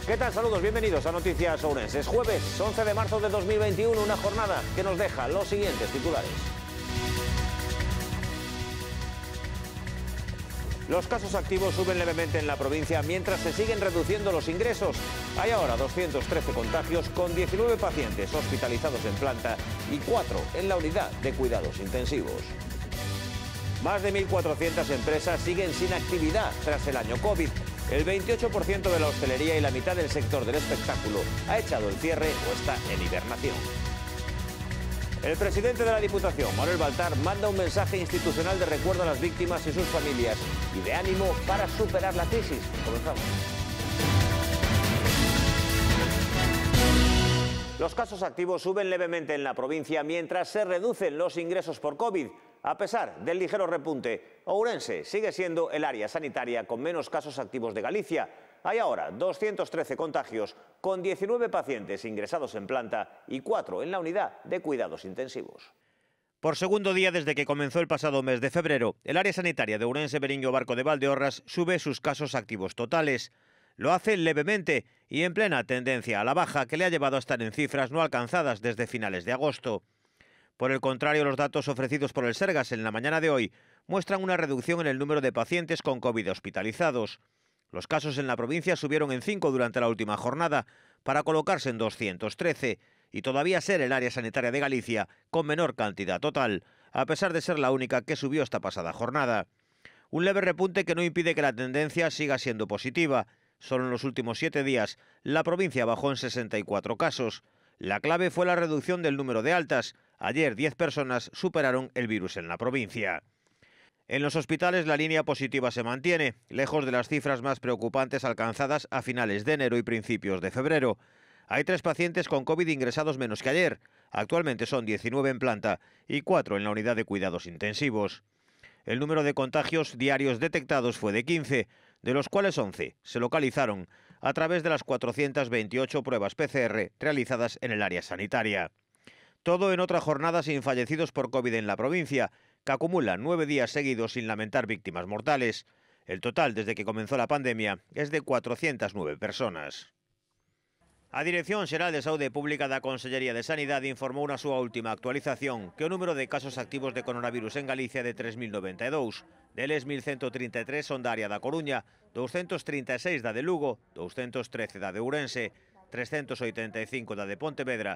¿Qué tal? Saludos, bienvenidos a Noticias Ourense. Es jueves 11 de marzo de 2021, una jornada que nos deja los siguientes titulares. Los casos activos suben levemente en la provincia mientras se siguen reduciendo los ingresos. Hay ahora 213 contagios con 19 pacientes hospitalizados en planta y 4 en la unidad de cuidados intensivos. Más de 1.400 empresas siguen sin actividad tras el año COVID. El 28% de la hostelería y la mitad del sector del espectáculo ha echado el cierre o está en hibernación. El presidente de la Diputación, Manuel Baltar, manda un mensaje institucional de recuerdo a las víctimas y sus familias y de ánimo para superar la crisis. Comenzamos. Los casos activos suben levemente en la provincia mientras se reducen los ingresos por COVID. A pesar del ligero repunte, Ourense sigue siendo el área sanitaria con menos casos activos de Galicia. Hay ahora 213 contagios con 19 pacientes ingresados en planta y 4 en la unidad de cuidados intensivos. Por segundo día desde que comenzó el pasado mes de febrero, el área sanitaria de Ourense Beriño Barco de Valdeorras sube sus casos activos totales. Lo hace levemente y en plena tendencia a la baja que le ha llevado a estar en cifras no alcanzadas desde finales de agosto. Por el contrario, los datos ofrecidos por el Sergas en la mañana de hoy muestran una reducción en el número de pacientes con COVID hospitalizados. Los casos en la provincia subieron en 5 durante la última jornada, para colocarse en 213, y todavía ser el área sanitaria de Galicia con menor cantidad total, a pesar de ser la única que subió esta pasada jornada. Un leve repunte que no impide que la tendencia siga siendo positiva. Solo en los últimos 7 días, la provincia bajó en 64 casos. La clave fue la reducción del número de altas. Ayer 10 personas superaron el virus en la provincia. En los hospitales la línea positiva se mantiene, lejos de las cifras más preocupantes alcanzadas a finales de enero y principios de febrero. Hay 3 pacientes con COVID ingresados menos que ayer. Actualmente son 19 en planta y 4 en la unidad de cuidados intensivos. El número de contagios diarios detectados fue de 15, de los cuales 11 se localizaron a través de las 428 pruebas PCR realizadas en el área sanitaria. Todo en otra jornada sin fallecidos por COVID en la provincia, que acumula 9 días seguidos sin lamentar víctimas mortales. El total desde que comenzó la pandemia es de 409 personas. A Dirección Xeral de Saúde Pública da Consellería de Sanidade informou na súa última actualización que o número de casos activos de coronavirus en Galicia é de 3.092. Deles 1.133 son da área da Coruña, 236 da de Lugo, 213 da de Ourense, 385 da de Pontevedra,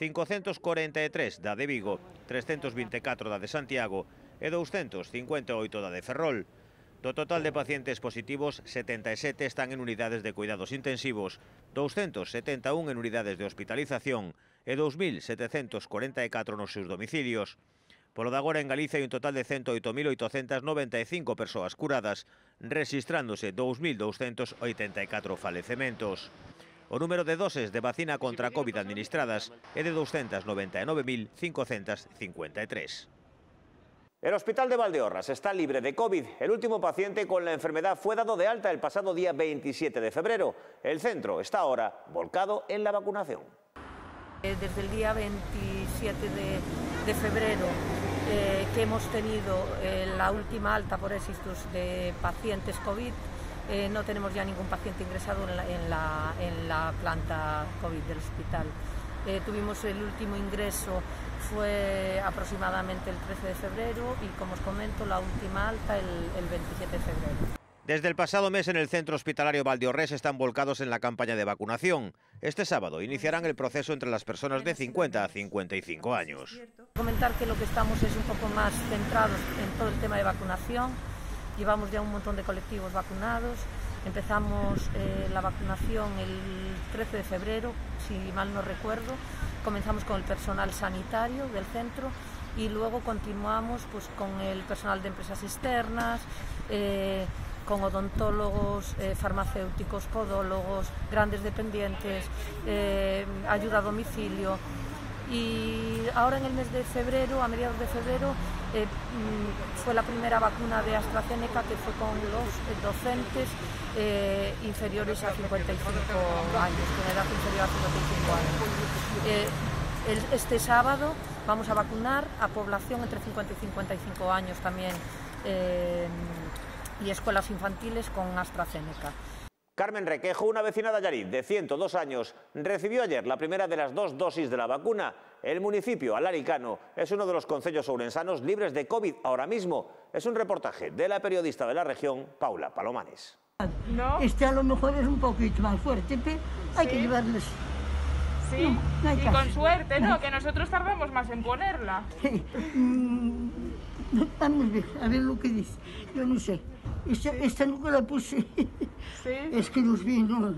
543 da de Vigo, 324 da de Santiago e 258 da de Ferrol. Do total de pacientes positivos, 77 están en unidades de cuidados intensivos, 271 en unidades de hospitalización e 2.744 nos seus domicilios. Polo de agora en Galicia hai un total de 108.895 persoas curadas, rexistrándose 2.284 falecementos. O número de doses de vacina contra COVID administradas é de 299.553. El hospital de Valdeorras está libre de COVID. El último paciente con la enfermedad fue dado de alta el pasado día 27 de febrero. El centro está ahora volcado en la vacunación. Desde el día 27 de febrero que hemos tenido la última alta por éxitos de pacientes COVID, no tenemos ya ningún paciente ingresado en la planta COVID del hospital. Tuvimos el último ingreso, fue aproximadamente el 13 de febrero y, como os comento, la última alta el 27 de febrero. Desde el pasado mes en el centro hospitalario Valdeorras están volcados en la campaña de vacunación. Este sábado iniciarán el proceso entre las personas de 50 a 55 años. Comentar que lo que estamos es un poco más centrados en todo el tema de vacunación. Llevamos ya un montón de colectivos vacunados. Empezamos la vacunación el 13 de febrero, si mal no recuerdo. Comenzamos con el personal sanitario del centro y luego continuamos pues, con el personal de empresas externas, con odontólogos, farmacéuticos, podólogos, grandes dependientes, ayuda a domicilio. Y ahora en el mes de febrero, a mediados de febrero, fue la primera vacuna de AstraZeneca que fue con los docentes inferiores a 55 años, con edad inferior a 55 años. Este sábado vamos a vacunar a población entre 50 y 55 años también y escuelas infantiles con AstraZeneca. Carmen Requejo, una vecina de Allariz de 102 años, recibió ayer la primera de las 2 dosis de la vacuna. El municipio alaricano es uno de los concellos ourensanos libres de COVID ahora mismo. Es un reportaje de la periodista de la región, Paula Palomares. ¿No? Este a lo mejor es un poquito más fuerte, pero hay que llevarles. Sí, no hay y caso. con suerte, ¿no? Que nosotros tardamos más en ponerla. Vamos a ver, lo que dice. Yo no sé. Esta nunca la puse. Sí. Es que los vi, ¿no?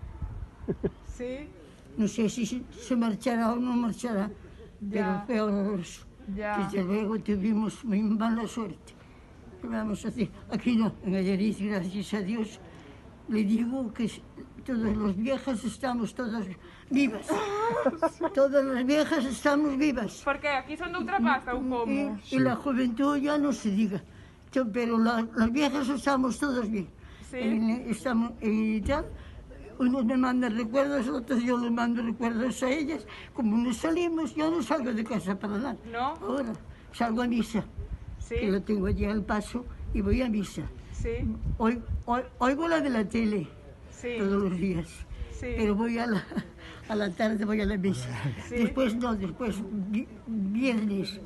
Sí. No sé si se marchará o no marchará, Ya. pero fue horroroso. Ya. Desde luego tuvimos muy mala suerte. ¿Qué vamos a hacer? Aquí no, en Allariz, gracias a Dios, le digo que todas las viejas estamos todas vivas. Todas las viejas estamos vivas. Porque aquí son de ultrapasta o cómo. Y la juventud ya no se diga. Pero las viejas estamos todas bien. Sí. Estamos y tal. Unos me mandan recuerdos, otros yo les mando recuerdos a ellas. Como no salimos, yo no salgo de casa para nada. ¿No? Ahora salgo a misa, que Sí. lo tengo allí al paso, y voy a misa. Sí. Oigo la de la tele Sí. todos los días, Sí. pero voy a la tarde voy a la misa. Sí. Después viernes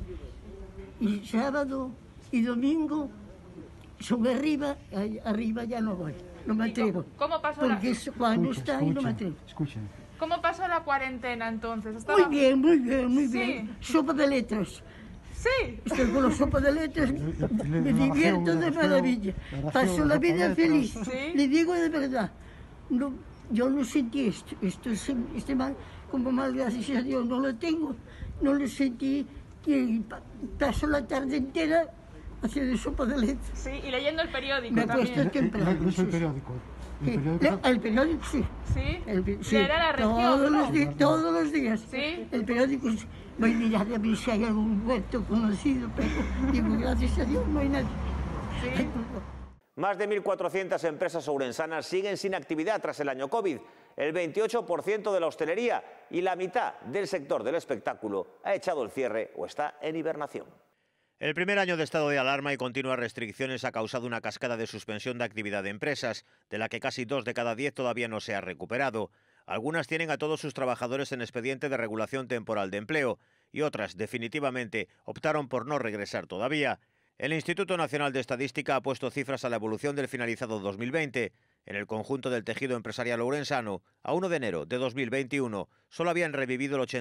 y sábado y domingo sube arriba ya no voy, no me atrevo. ¿Cómo pasó Porque cuando está ahí no me atrevo. Escuchen. ¿Cómo pasó la cuarentena entonces? Muy bien, muy bien, muy Sí. bien. Sopa de letras. Sí. Estoy con la sopa de letras, me divierto de maravilla. Paso la vida feliz. Sí. Le digo de verdad. No, yo no sentí esto. Este mal, como mal, gracias a Dios, no lo tengo. No lo sentí. Y paso la tarde entera haciendo sopa de letras. Sí, y leyendo el periódico Me he puesto también. temprano. No es el periódico. Sí. El periódico, sí. Sí. Sí, Leer a la región, todos, ¿no? todos los días. Sí. El periódico, sí. Voy a mirar a ver si hay algún muerto conocido, pero digo, gracias a Dios no hay nadie. Sí. Ay, por favor. Más de 1.400 empresas ourensanas siguen sin actividad tras el año COVID. El 28% de la hostelería y la mitad del sector del espectáculo ha echado el cierre o está en hibernación. El primer año de estado de alarma y continuas restricciones ha causado una cascada de suspensión de actividad de empresas, de la que casi 2 de cada 10 todavía no se ha recuperado. Algunas tienen a todos sus trabajadores en expediente de regulación temporal de empleo y otras, definitivamente, optaron por no regresar todavía. El Instituto Nacional de Estadística ha puesto cifras a la evolución del finalizado 2020. En el conjunto del tejido empresarial ourensano, a 1 de enero de 2021, solo habían revivido el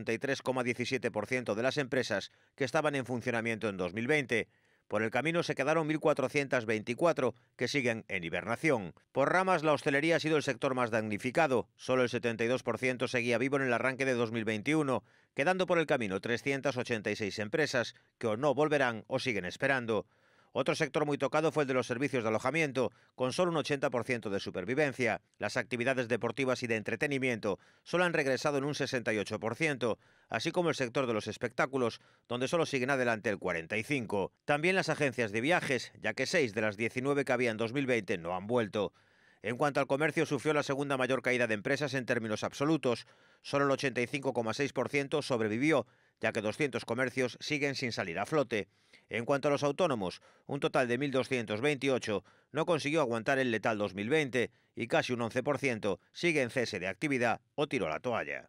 83,17% de las empresas que estaban en funcionamiento en 2020. Por el camino se quedaron 1.424, que siguen en hibernación. Por ramas, la hostelería ha sido el sector más damnificado. Solo el 72% seguía vivo en el arranque de 2021, quedando por el camino 386 empresas que o no volverán o siguen esperando. Otro sector muy tocado fue el de los servicios de alojamiento, con solo un 80% de supervivencia. Las actividades deportivas y de entretenimiento solo han regresado en un 68%, así como el sector de los espectáculos, donde solo siguen adelante el 45%. También las agencias de viajes, ya que 6 de las 19 que había en 2020 no han vuelto. En cuanto al comercio, sufrió la segunda mayor caída de empresas en términos absolutos. Solo el 85,6% sobrevivió, ya que 200 comercios siguen sin salir a flote. En cuanto a los autónomos, un total de 1.228 no consiguió aguantar el letal 2020 y casi un 11% sigue en cese de actividad o tiró la toalla.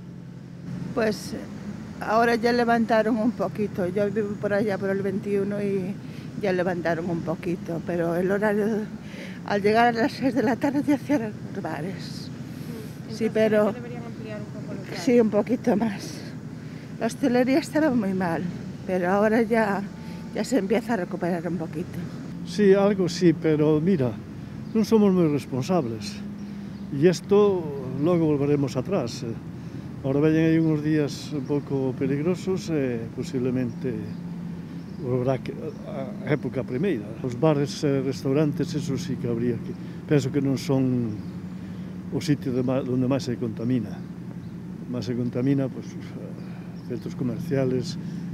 Pues ahora ya levantaron un poquito. Yo vivo por allá por el 21 y ya levantaron un poquito, pero el horario, al llegar a las 6 de la tarde ya cierran los bares. Sí, pero Deberían ampliar un poco los horarios. sí, un poquito más. La hostelería estaba muy mal, pero ahora ya se empieza a recuperar un poquito. Sí, algo sí, pero mira, no somos muy responsables. Y esto luego volveremos atrás. Ahora vayan ahí unos días un poco peligrosos, posiblemente volverá a época primeira. Os bares e restaurantes, eso sí que habría que... Penso que non son o sitio onde máis se contamina. Máis se contamina, pues, centros comerciales,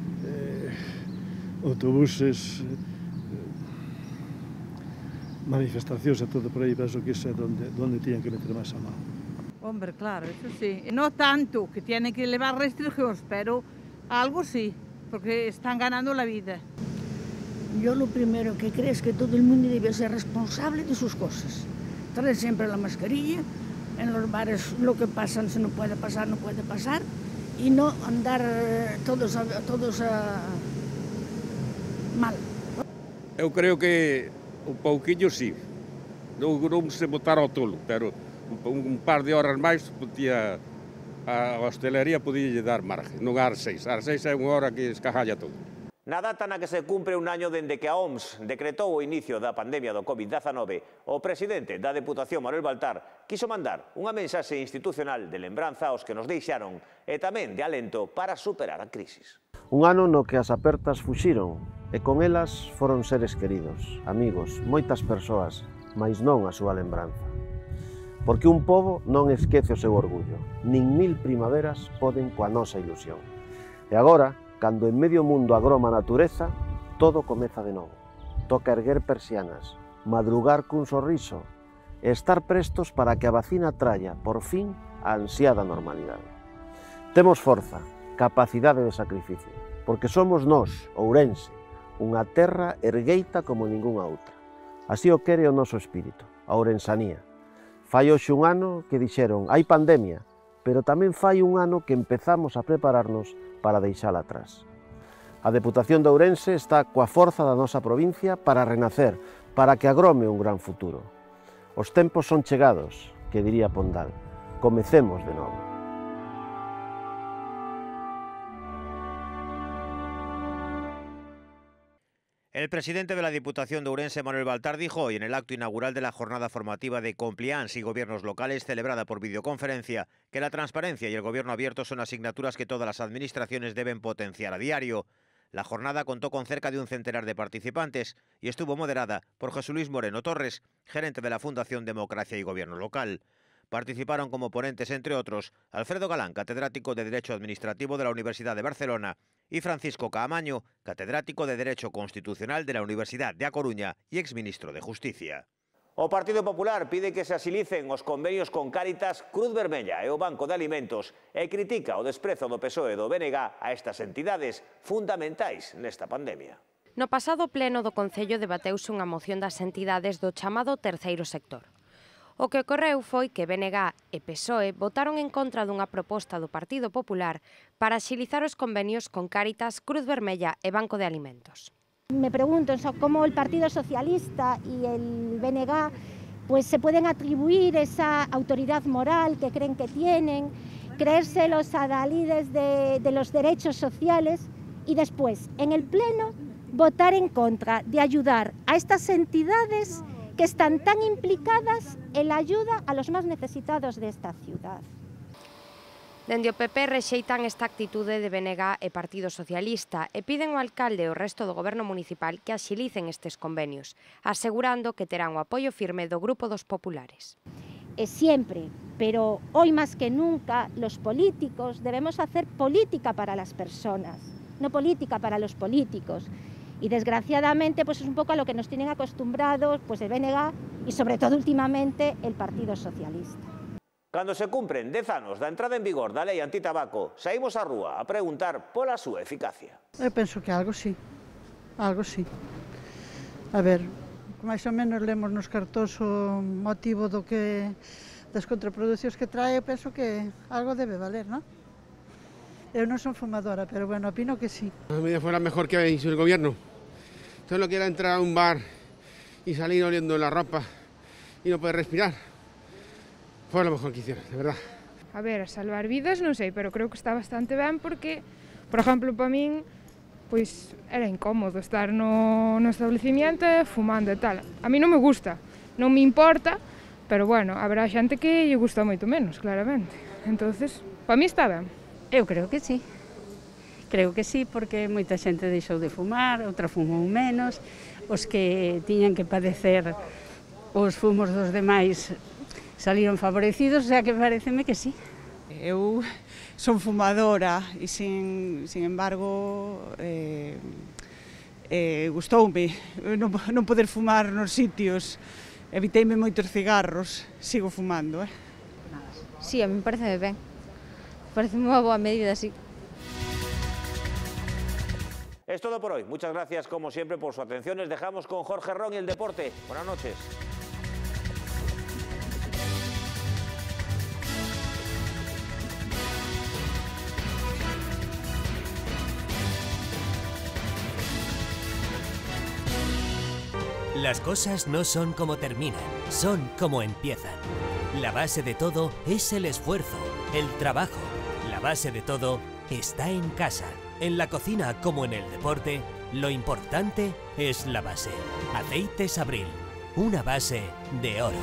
autobuses, manifestacións e todo por aí, penso que isso é donde tiñan que meter máis a mão. Hombre, claro, eso sí. No tanto que tienen que llevar restricciones, pero algo sí, porque están ganando la vida. Yo lo primero que creo es que todo el mundo debe ser responsable de sus cosas. traer siempre la mascarilla, en los bares lo que pasan, si no puede pasar, no puede pasar, y no andar todos mal. Eu creo que un pouquinho sí, non se botar ao tolo, pero un par de horas máis a hostelería podía dar margen, non ás 6. Ás 6 é unha hora que escajalla todo. Na data na que se cumpre un año dende que a OMS decretou o inicio da pandemia do COVID-19, o presidente da Deputación, Manuel Baltar, quiso mandar unha mensaxe institucional de lembranza aos que nos deixaron e tamén de alento para superar a crisis. Un ano no que as apertas fuxiron e con elas foron seres queridos, amigos, moitas persoas, mais non a súa lembranza. Porque un pobo non esquece o seu orgullo, nin 1000 primaveras poden coa nosa ilusión. E agora, cando en medio mundo agroma a natureza, todo comeza de novo. Toca erguer persianas, madrugar cun sorriso e estar prestos para que a vacina traia, por fin, a ansiada normalidade. Temos forza, capacidade de sacrificio, porque somos nós, Ourense, unha terra ergueita como ningunha outra. Así o quere o noso espírito, a ourensanía. Fai hoxe un ano que dixeron, hai pandemia, pero tamén fai un ano que empezamos a prepararnos para deixala atrás. A Deputación de Ourense está coa forza da nosa provincia para renacer, para que agrome un gran futuro. Os tempos son chegados, que diría Pondal. Comecemos de novo. El presidente de la Diputación de Ourense, Manuel Baltar, dijo hoy en el acto inaugural de la jornada formativa de Compliance y Gobiernos Locales celebrada por videoconferencia que la transparencia y el gobierno abierto son asignaturas que todas las administraciones deben potenciar a diario. La jornada contó con cerca de un centenar de participantes y estuvo moderada por Jesús Luis Moreno Torres, gerente de la Fundación Democracia y Gobierno Local. Participaron como ponentes, entre otros, Alfredo Galán, catedrático de Derecho Administrativo de la Universidad de Barcelona, y Francisco Caamaño, catedrático de Derecho Constitucional de la Universidad de A Coruña y exministro de Justicia. O Partido Popular pide que se asilicen os convenios con Cáritas, Cruz Vermella e o Banco de Alimentos e critica o desprezo do PSOE e do BNG a estas entidades fundamentais nesta pandemia. No pasado pleno do Concello debateuse unha moción das entidades do chamado terceiro sector. O que ocorreu foi que BNG e PSOE votaron en contra dunha proposta do Partido Popular para axilizar os convenios con Cáritas, Cruz Vermella e Banco de Alimentos. Me pregunto cómo el Partido Socialista y el BNG pues se pueden atribuir esa autoridad moral que creen que tienen, creerse los adalides de los derechos sociales y después, en el Pleno, votar en contra de ayudar a estas entidades que están tan implicadas en la ayuda a los más necesitados de esta ciudad. Dende o PP rexeitan esta actitude de BNG e Partido Socialista e piden ao alcalde e o resto do goberno municipal que axilicen estes convenios, asegurando que terán o apoio firme do Grupo dos Populares. Siempre, pero hoy más que nunca, los políticos debemos hacer política para las personas, no política para los políticos. Y desgraciadamente pues es un poco a lo que nos tienen acostumbrados pues el BNG y sobre todo últimamente el Partido Socialista. Cando se cumpren 10 anos da entrada en vigor da lei antitabaco, saímos á rúa a preguntar pola súa eficacia. Eu penso que algo sí, algo sí. A ver, máis ou menos lemos nos cartós o motivo das contraproduccións que trae, eu penso que algo debe valer, non? Eu non son fumadora, pero bueno, opino que sí. A mí fuera mejor que hizo el gobierno. Entonces lo que era entrar a un bar y salir oliendo la ropa y no poder respirar. Fue lo mejor que hicieron, de verdad. A ver, salvar vidas non sei, pero creo que está bastante ben porque, por exemplo, para min, pois era incómodo estar no establecimiento fumando e tal. A mí non me gusta, non me importa, pero bueno, haberá xente que lle gusta moito menos, claramente. Entonces, para mí está ben. Eu creo que sí, porque moita xente deixou de fumar, outra fumou menos, os que tiñan que padecer os fumos dos demais saliron favorecidos, o sea que pareceme que sí. Eu son fumadora e, sin embargo, gustoume non poder fumar nos sitios, eviteime moitos cigarros, sigo fumando. Sí, a mí me parece ben. Parece unha boa medida, sí. Es todo por hoy. Muchas gracias, como siempre, por su atención. Les dejamos con Jorge Ron y el deporte. Buenas noches. Las cosas no son como terminan, son como empiezan. La base de todo es el esfuerzo, el trabajo. La base de todo está en casa. En la cocina como en el deporte, lo importante es la base. Aceites Abril, una base de oro.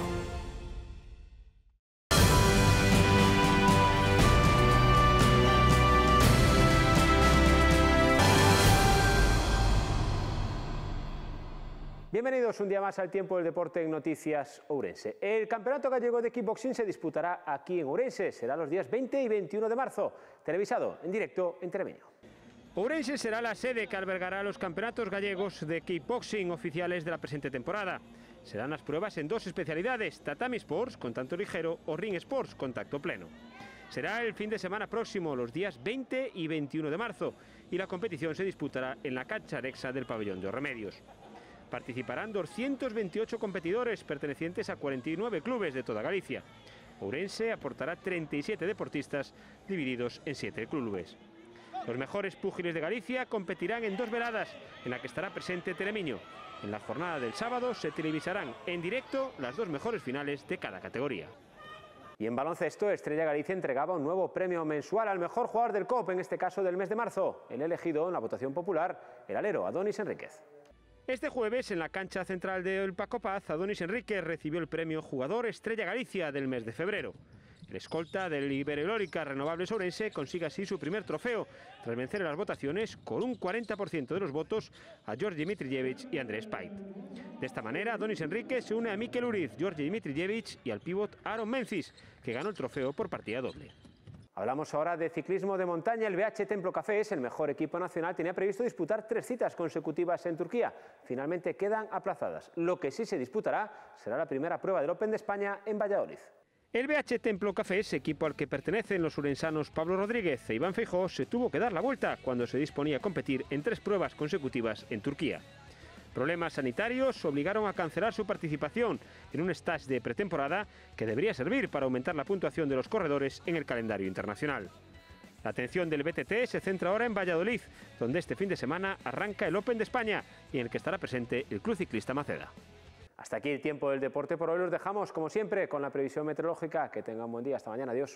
Bienvenidos un día más al Tiempo del Deporte en Noticias Ourense. El Campeonato Gallego de Kickboxing se disputará aquí en Ourense. Será los días 20 y 21 de marzo. Televisado en directo en Treviño. Ourense será la sede que albergará los campeonatos gallegos de kickboxing oficiales de la presente temporada. Serán las pruebas en dos especialidades, Tatami Sports, contacto ligero, o Ring Sports, contacto pleno. Será el fin de semana próximo, los días 20 y 21 de marzo, y la competición se disputará en la cancha anexa del pabellón de Os Remedios. Participarán 228 competidores pertenecientes a 49 clubes de toda Galicia. Ourense aportará 37 deportistas divididos en 7 clubes. Los mejores púgiles de Galicia competirán en dos veladas, en la que estará presente Telemiño. En la jornada del sábado se televisarán en directo las dos mejores finales de cada categoría. Y en baloncesto, Estrella Galicia entregaba un nuevo premio mensual al mejor jugador del COP, en este caso del mes de marzo. El elegido en la votación popular, el alero Adonis Enríquez. Este jueves, en la cancha central del Paco Paz, Adonis Enríquez recibió el premio Jugador Estrella Galicia del mes de febrero. El escolta del Iberoeólica Renovables Ourense consigue así su primer trofeo, tras vencer en las votaciones con un 40% de los votos a Georgi Mitrijevic y Andrés Pait. De esta manera, Adonis Enríquez se une a Mikel Uriz, Georgi Mitrijevic y al pívot Aaron Memphis, que ganó el trofeo por partida doble. Hablamos ahora de ciclismo de montaña. El BH Templo Cafés, el mejor equipo nacional, tenía previsto disputar 3 citas consecutivas en Turquía. Finalmente quedan aplazadas. Lo que sí se disputará será la primera prueba del Open de España en Valladolid. El BH Templo Cafés, equipo al que pertenecen los urensanos Pablo Rodríguez e Iván Feijó, se tuvo que dar la vuelta cuando se disponía a competir en 3 pruebas consecutivas en Turquía. Problemas sanitarios obligaron a cancelar su participación en un stage de pretemporada que debería servir para aumentar la puntuación de los corredores en el calendario internacional. La atención del BTT se centra ahora en Valladolid, donde este fin de semana arranca el Open de España y en el que estará presente el Club Ciclista Maceda. Hasta aquí el Tiempo del Deporte por hoy. Los dejamos, como siempre, con la previsión meteorológica. Que tengan un buen día. Hasta mañana. Adiós.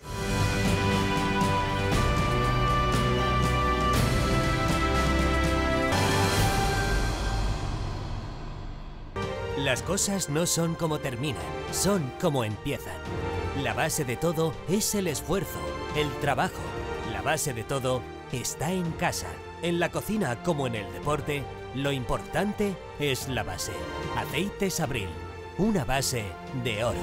Las cosas no son como terminan, son como empiezan. La base de todo es el esfuerzo, el trabajo. La base de todo está en casa. En la cocina como en el deporte, lo importante es la base. Aceites Abril, una base de oro.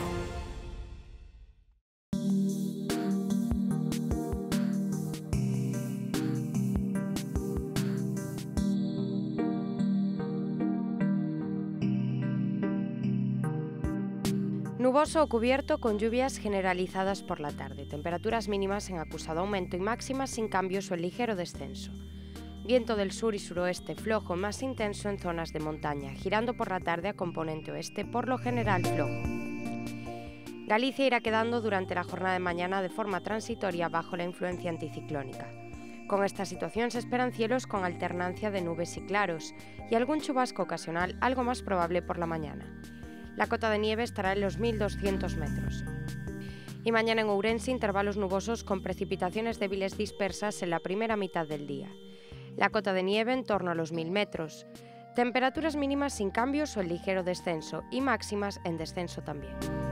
Nuboso o cubierto con lluvias generalizadas por la tarde, temperaturas mínimas en acusado aumento y máximas sin cambios o en ligero descenso. Viento del sur y suroeste flojo más intenso en zonas de montaña, girando por la tarde a componente oeste, por lo general flojo. Galicia irá quedando durante la jornada de mañana de forma transitoria bajo la influencia anticiclónica. Con esta situación se esperan cielos con alternancia de nubes y claros y algún chubasco ocasional, algo más probable por la mañana. La cota de nieve estará en los 1.200 metros. Y mañana en Ourense, intervalos nubosos con precipitaciones débiles dispersas en la primera mitad del día. La cota de nieve en torno a los 1.000 metros. Temperaturas mínimas sin cambios o en ligero descenso y máximas en descenso también.